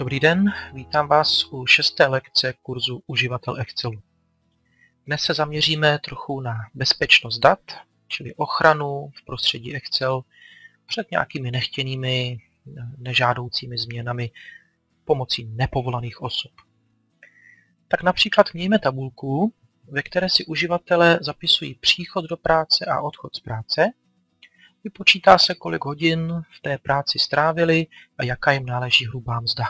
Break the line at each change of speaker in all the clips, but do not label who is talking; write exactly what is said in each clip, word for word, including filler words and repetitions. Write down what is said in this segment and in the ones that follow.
Dobrý den, vítám vás u šesté lekce kurzu Uživatel Excelu. Dnes se zaměříme trochu na bezpečnost dat, čili ochranu v prostředí Excel před nějakými nechtěnými, nežádoucími změnami pomocí nepovolaných osob. Tak například mějme tabulku, ve které si uživatelé zapisují příchod do práce a odchod z práce. Vypočítá se, kolik hodin v té práci strávili a jaká jim náleží hrubá mzda.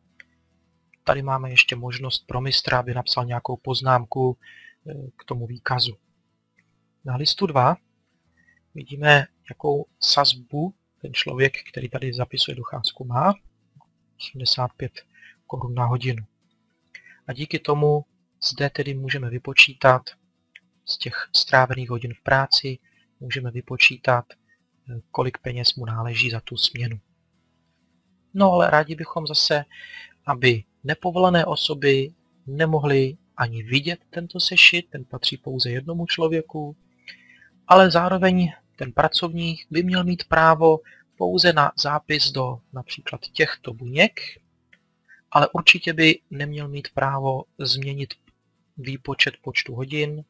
Tady máme ještě možnost pro mistra, aby napsal nějakou poznámku k tomu výkazu. Na listu dva vidíme, jakou sazbu ten člověk, který tady zapisuje docházku, má. osmdesát pět korun na hodinu. A díky tomu zde tedy můžeme vypočítat z těch strávených hodin v práci, můžeme vypočítat, kolik peněz mu náleží za tu směnu. No ale rádi bychom zase, aby nepovolené osoby nemohly ani vidět tento sešit, ten patří pouze jednomu člověku, ale zároveň ten pracovník by měl mít právo pouze na zápis do například těchto buněk, ale určitě by neměl mít právo změnit výpočet počtu hodin,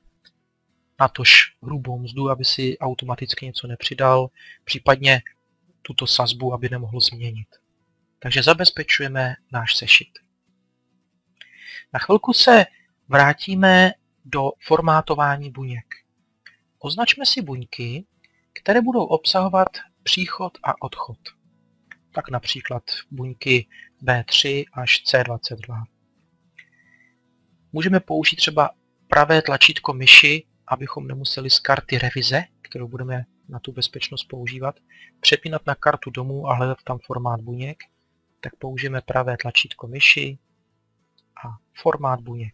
natož hrubou mzdu, aby si automaticky něco nepřidal, případně tuto sazbu, aby nemohl změnit. Takže zabezpečujeme náš sešit. Na chvilku se vrátíme do formátování buněk. Označme si buňky, které budou obsahovat příchod a odchod. Tak například buňky B tři až C dvacet dva. Můžeme použít třeba pravé tlačítko myši, abychom nemuseli z karty revize, kterou budeme na tu bezpečnost používat, přepínat na kartu domů a hledat tam formát buněk, tak použijeme pravé tlačítko myši a formát buněk.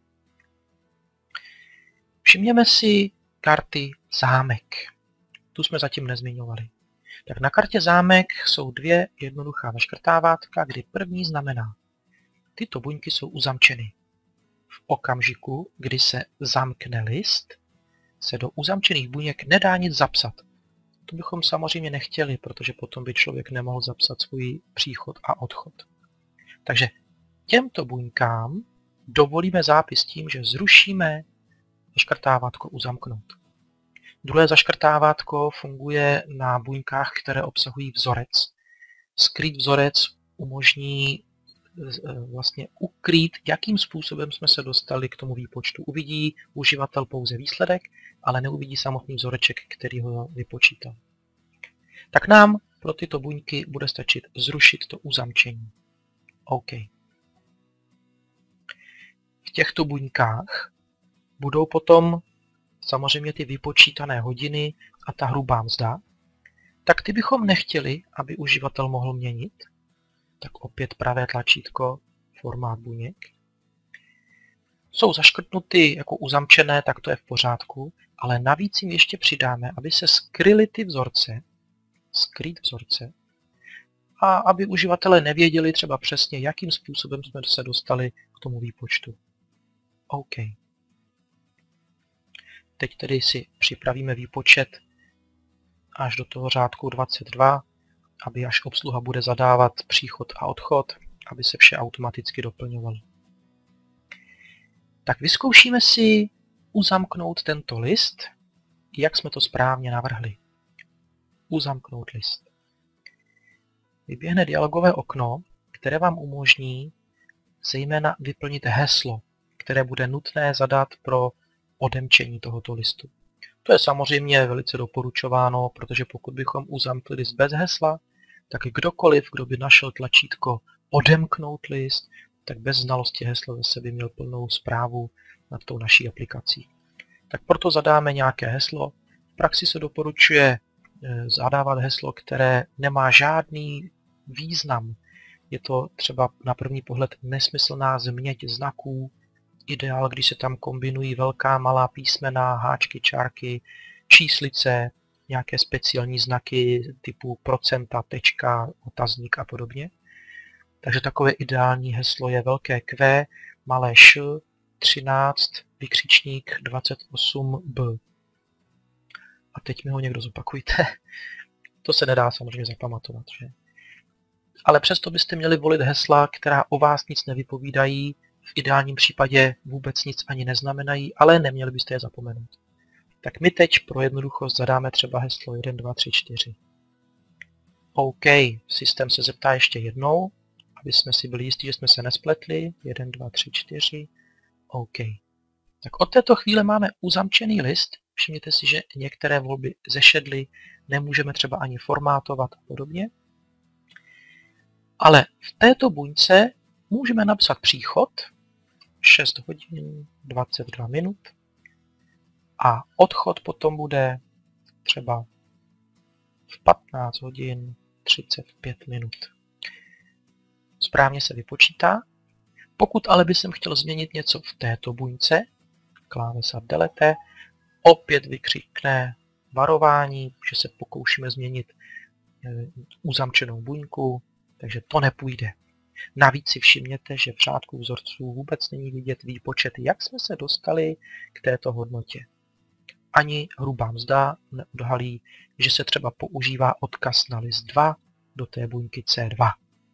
Všimněme si karty zámek. Tu jsme zatím nezmiňovali. Tak na kartě zámek jsou dvě jednoduchá vyškrtávátka, kdy první znamená, tyto buňky jsou uzamčeny. V okamžiku, kdy se zamkne list, se do uzamčených buněk nedá nic zapsat. To bychom samozřejmě nechtěli, protože potom by člověk nemohl zapsat svůj příchod a odchod. Takže těmto buňkám dovolíme zápis tím, že zrušíme zaškrtávátko uzamknout. Druhé zaškrtávátko funguje na buňkách, které obsahují vzorec. Skrýt vzorec umožní vlastně ukrýt, jakým způsobem jsme se dostali k tomu výpočtu. Uvidí uživatel pouze výsledek, ale neuvidí samotný vzoreček, který ho vypočítal. Tak nám pro tyto buňky bude stačit zrušit to uzamčení. OK. V těchto buňkách budou potom samozřejmě ty vypočítané hodiny a ta hrubá mzda, tak ty bychom nechtěli, aby uživatel mohl měnit. Tak opět pravé tlačítko, formát buněk. Jsou zaškrtnuty jako uzamčené, tak to je v pořádku, ale navíc jim ještě přidáme, aby se skryly ty vzorce, skrýt vzorce, a aby uživatelé nevěděli třeba přesně, jakým způsobem jsme se dostali k tomu výpočtu. OK. Teď tedy si připravíme výpočet až do toho řádku dvacet dva, aby až obsluha bude zadávat příchod a odchod, aby se vše automaticky doplňovalo. Tak vyzkoušíme si uzamknout tento list, jak jsme to správně navrhli. Uzamknout list. Vyběhne dialogové okno, které vám umožní zejména vyplnit heslo, které bude nutné zadat pro odemčení tohoto listu. To je samozřejmě velice doporučováno, protože pokud bychom uzamkli list bez hesla, tak kdokoliv, kdo by našel tlačítko odemknout list, tak bez znalosti hesla zase by měl plnou správu nad tou naší aplikací. Tak proto zadáme nějaké heslo. V praxi se doporučuje zadávat heslo, které nemá žádný význam. Je to třeba na první pohled nesmyslná změť znaků. Ideál, když se tam kombinují velká, malá písmena, háčky, čárky, číslice, nějaké speciální znaky typu procenta, tečka, otazník a podobně. Takže takové ideální heslo je velké Q, malé Š, třináct, vykřičník dvacet osm B. A teď mi ho někdo zopakujte. To se nedá samozřejmě zapamatovat, že? ale přesto byste měli volit hesla, která o vás nic nevypovídají, v ideálním případě vůbec nic ani neznamenají, ale neměli byste je zapomenout. Tak my teď pro jednoduchost zadáme třeba heslo jedna, dva, tři, čtyři. OK, systém se zeptá ještě jednou, aby jsme si byli jistí, že jsme se nespletli. jedna, dva, tři, čtyři. OK. Tak od této chvíle máme uzamčený list. Všimněte si, že některé volby zešedly, nemůžeme třeba ani formátovat a podobně. Ale v této buňce můžeme napsat příchod šest hodin dvacet dva minut a odchod potom bude třeba v patnáct hodin třicet pět minut. Správně se vypočítá. Pokud ale bych chtěl změnit něco v této buňce, klávesa delete, opět vykřikne varování, že se pokoušíme změnit uzamčenou buňku, takže to nepůjde. Navíc si všimněte, že v řádku vzorců vůbec není vidět výpočet, jak jsme se dostali k této hodnotě. Ani hrubá mzda neodhalí, že se třeba používá odkaz na list dva do té buňky C dva.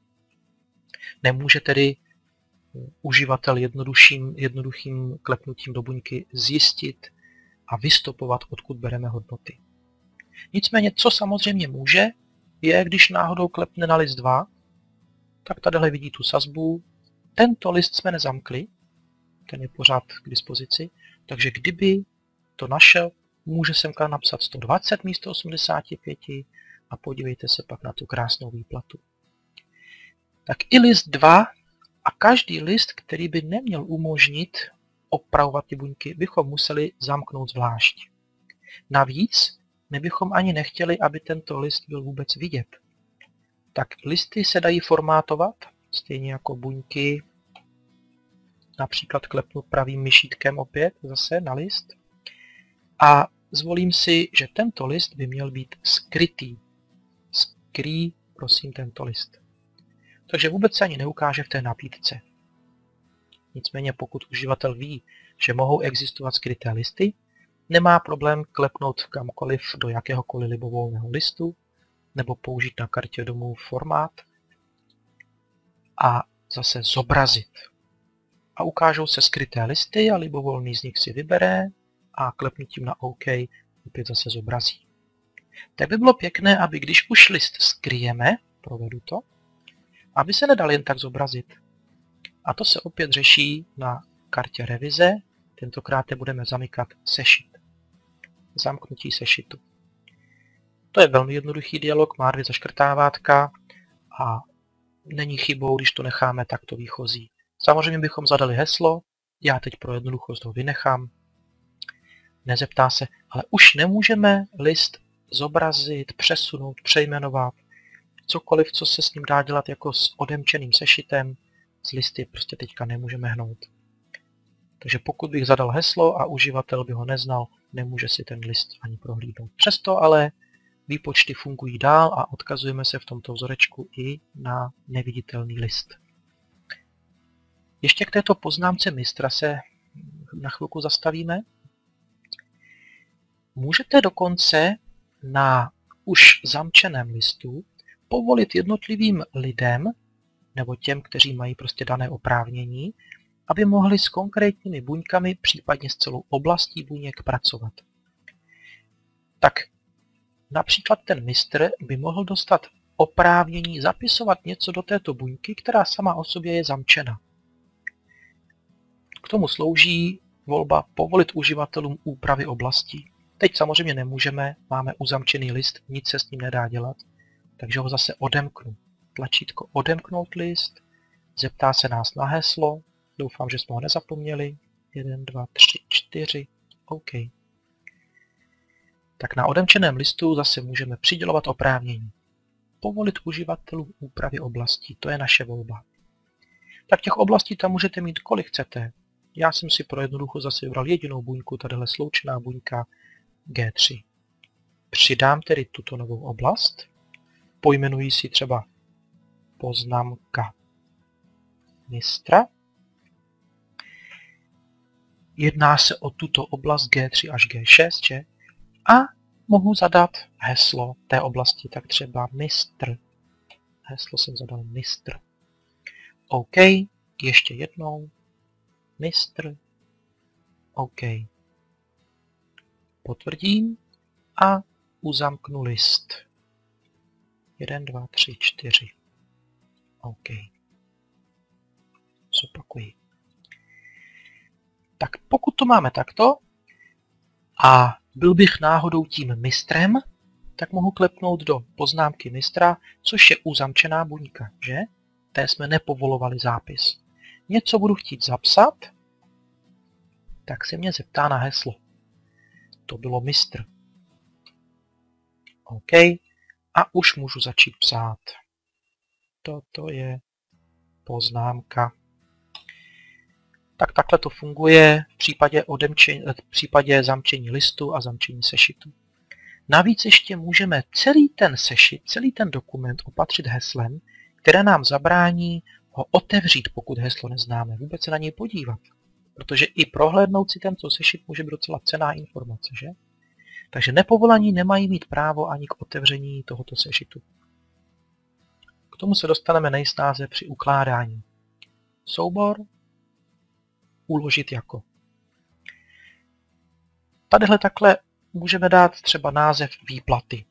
Nemůže tedy uživatel jednoduchým, jednoduchým klepnutím do buňky zjistit a vystopovat, odkud bereme hodnoty. Nicméně, co samozřejmě může, je, když náhodou klepne na list dva, tak tadyhle vidí tu sazbu. Tento list jsme nezamkli, ten je pořád k dispozici, takže kdyby to našel, může semka napsat sto dvacet místo osmdesát pět a podívejte se pak na tu krásnou výplatu. Tak i list dva a každý list, který by neměl umožnit opravovat ty buňky, bychom museli zamknout zvlášť. Navíc my bychom ani nechtěli, aby tento list byl vůbec vidět. Tak listy se dají formátovat, stejně jako buňky. Například klepnu pravým myšítkem opět zase na list. A zvolím si, že tento list by měl být skrytý. Skrý, prosím, tento list. Takže vůbec se ani neukáže v té nabídce. Nicméně pokud uživatel ví, že mohou existovat skryté listy, nemá problém klepnout kamkoliv do jakéhokoliv libovolného listu, nebo použít na kartě domů formát a zase zobrazit. A ukážou se skryté listy a libovolný z nich si vybere a klepnutím na OK opět zase zobrazí. Tak by bylo pěkné, aby když už list skryjeme, provedu to, aby se nedal jen tak zobrazit. A to se opět řeší na kartě revize, tentokrát budeme zamykat sešit. Zamknutí sešitu. To je velmi jednoduchý dialog, má dvě zaškrtávátka a není chybou, když to necháme takto výchozí. Samozřejmě bychom zadali heslo, já teď pro jednoduchost ho vynechám. Nezeptá se, ale už nemůžeme list zobrazit, přesunout, přejmenovat. Cokoliv, co se s ním dá dělat jako s odemčeným sešitem, z listy prostě teďka nemůžeme hnout. Takže pokud bych zadal heslo a uživatel by ho neznal, nemůže si ten list ani prohlídnout. Přesto ale výpočty fungují dál a odkazujeme se v tomto vzorečku i na neviditelný list. Ještě k této poznámce mistra se na chvilku zastavíme. Můžete dokonce na už zamčeném listu povolit jednotlivým lidem, nebo těm, kteří mají prostě dané oprávnění, aby mohli s konkrétními buňkami, případně s celou oblastí buněk pracovat. Tak například ten mistr by mohl dostat oprávnění zapisovat něco do této buňky, která sama o sobě je zamčena. K tomu slouží volba povolit uživatelům úpravy oblastí. Teď samozřejmě nemůžeme, máme uzamčený list, nic se s ním nedá dělat, takže ho zase odemknu. Tlačítko odemknout list, zeptá se nás na heslo, doufám, že jsme ho nezapomněli, jedna, dva, tři, čtyři, OK. Tak na odemčeném listu zase můžeme přidělovat oprávnění. Povolit uživatelům úpravy oblastí, to je naše volba. Tak těch oblastí tam můžete mít kolik chcete. Já jsem si pro jednoducho zase vybral jedinou buňku, tadyhle sloučená buňka G tři. Přidám tedy tuto novou oblast, pojmenuji si třeba poznámka mistra. Jedná se o tuto oblast G tři až G šest, že? A mohu zadat heslo té oblasti, tak třeba mistr. heslo jsem zadal mistr. OK, ještě jednou. Mistr. OK. Potvrdím a uzamknu list. Jeden, dva, tři, čtyři. OK. Zopakuji. Tak pokud to máme takto a byl bych náhodou tím mistrem, tak mohu klepnout do poznámky mistra, což je uzamčená buňka, že? Té jsme nepovolovali zápis. Něco budu chtít zapsat, tak se mě zeptá na heslo. To bylo mistr. OK. A už můžu začít psát. Toto je poznámka. Tak takhle to funguje v případě, odemčení, v případě zamčení listu a zamčení sešitu. Navíc ještě můžeme celý ten sešit, celý ten dokument opatřit heslem, které nám zabrání ho otevřít, pokud heslo neznáme, vůbec se na něj podívat. Protože i prohlédnout si tento sešit může být docela cenná informace, že? Takže nepovolaní nemají mít právo ani k otevření tohoto sešitu. K tomu se dostaneme nejsnáze při ukládání. Soubor uložit jako. Tadyhle takhle můžeme dát třeba název výplaty.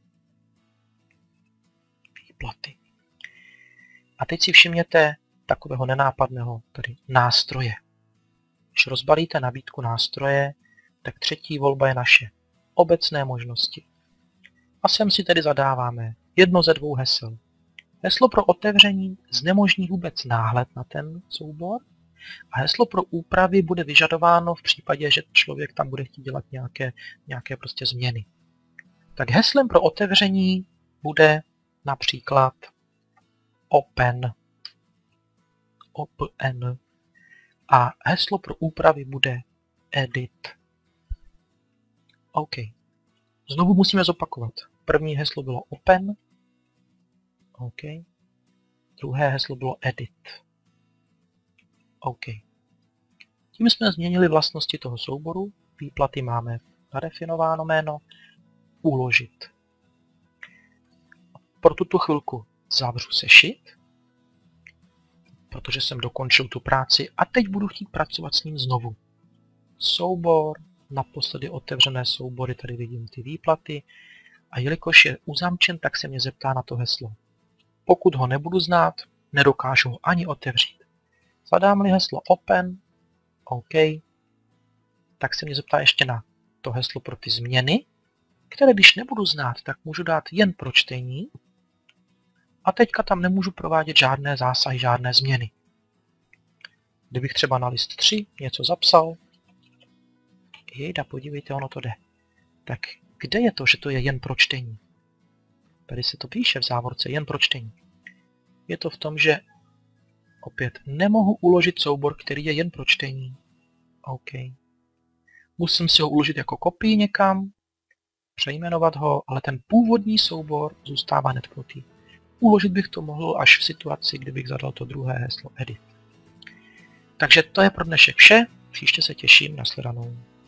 Výplaty. A teď si všimněte takového nenápadného tady nástroje. Když rozbalíte nabídku nástroje, tak třetí volba je naše. Obecné možnosti. A sem si tedy zadáváme jedno ze dvou hesel. Heslo pro otevření znemožní vůbec náhled na ten soubor a heslo pro úpravy bude vyžadováno v případě, že člověk tam bude chtít dělat nějaké, nějaké prostě změny. Tak heslem pro otevření bude například open. Open. A heslo pro úpravy bude edit. OK. Znovu musíme zopakovat. První heslo bylo open. OK. Druhé heslo bylo edit. OK. Tím jsme změnili vlastnosti toho souboru. Výplaty máme nadefinováno jméno. Uložit. Pro tuto chvilku zavřu sešit, protože jsem dokončil tu práci a teď budu chtít pracovat s ním znovu. Soubor, naposledy otevřené soubory, tady vidím ty výplaty a jelikož je uzamčen, tak se mě zeptá na to heslo. Pokud ho nebudu znát, nedokážu ho ani otevřít. Zadám-li heslo open, OK, tak se mě zeptá ještě na to heslo pro ty změny, které když nebudu znát, tak můžu dát jen pro čtení a teďka tam nemůžu provádět žádné zásahy, žádné změny. Kdybych třeba na list tři něco zapsal, jejda, podívejte, ono to jde. Tak kde je to, že to je jen pro čtení? Tady se to píše v závorce jen pro čtení. Je to v tom, že opět nemohu uložit soubor, který je jen pro čtení. OK. Musím si ho uložit jako kopii někam, přejmenovat ho, ale ten původní soubor zůstává netknutý. Uložit bych to mohl až v situaci, kdybych zadal to druhé heslo edit. Takže to je pro dnešek vše. Příště se těším na shledanou.